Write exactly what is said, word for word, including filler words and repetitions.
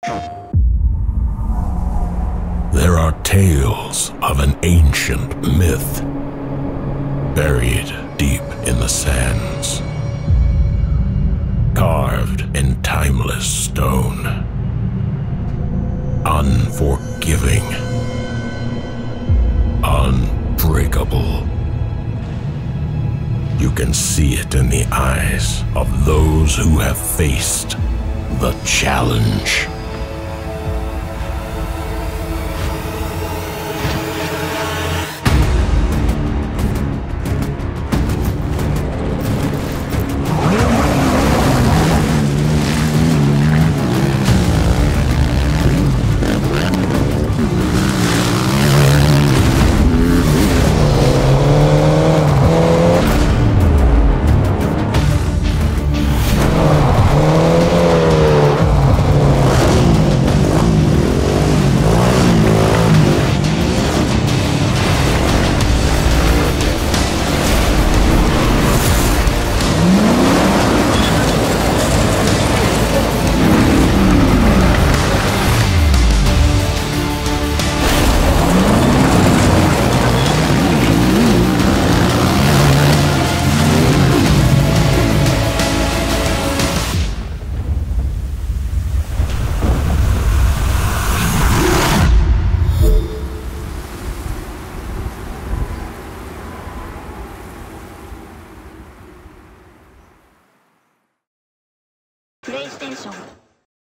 There are tales of an ancient myth buried deep in the sands, carved in timeless stone, unforgiving, unbreakable. You can see it in the eyes of those who have faced the challenge.